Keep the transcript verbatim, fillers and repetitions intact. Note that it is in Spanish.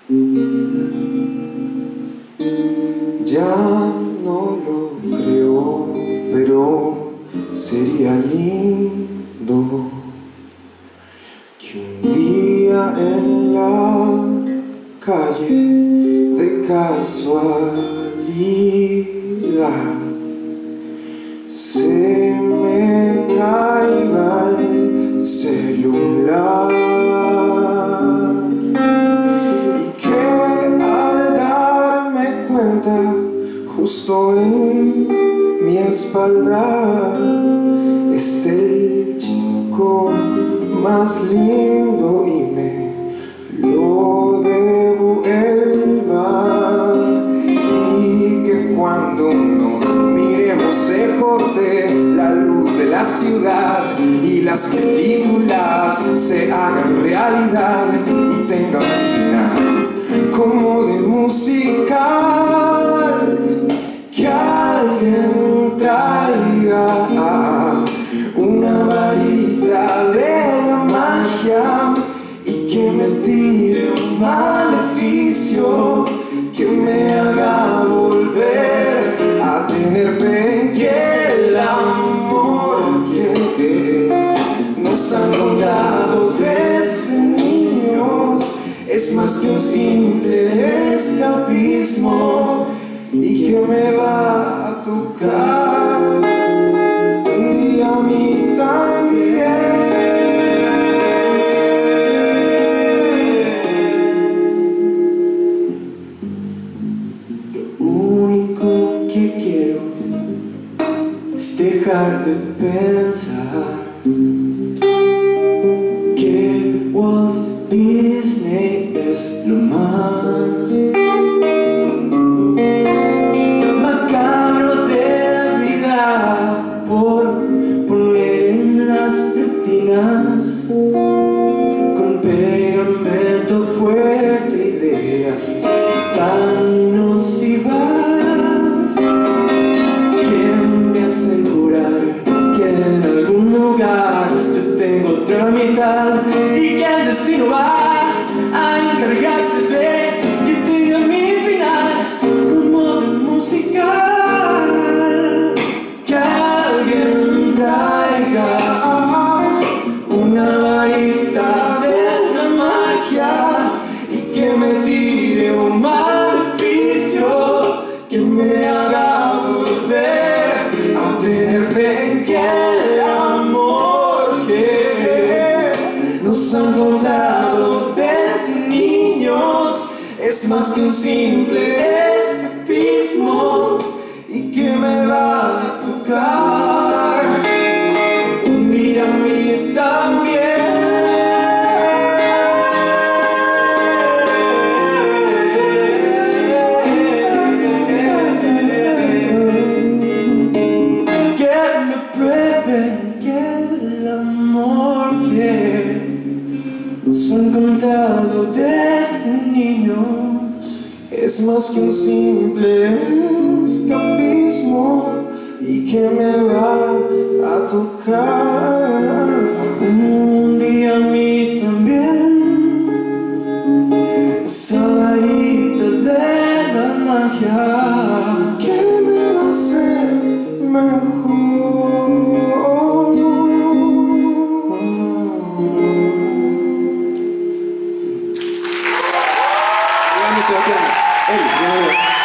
Ya no lo creo, pero sería lindo que un día en la calle de casualidad se me caiga el celular y que al darme cuenta justo en mi espalda esté el chico más lindo y me lo devuelva, y que cuando nos miremos se corte la luz de la ciudad y las películas se hagan realidad y tengan un final como de musical. Que alguien traiga una varita de la magia y que me tire un maleficio que me haga volver a tener fe en que el amor que nos han contado desde niños es más que un simple escapismo y que me va a tocar un día a mí también. Lo único que quiero es dejar de pensar que Walt Disney es lo más macabro de la vida por poner en las rutinas con pegamento fuerte ideas tan nocivas que me hacen jurar que en algún lugar yo tengo otra mitad y que el destino va a encargarse de que tenga mi final como de musical. Que alguien traiga una varita de la magia y que me tire un maleficio que me haga volver a tener fe en que el amor que nos han contado desde niños es más que un simple escapismo y que me va a tocar un día a mí también. Que me prueben que el amor que nos han contado desde niños es más que un simple escapismo y que me va a tocar un día a mí también. Esa varita de la magia que me va a hacer mejor. Sebastián, él,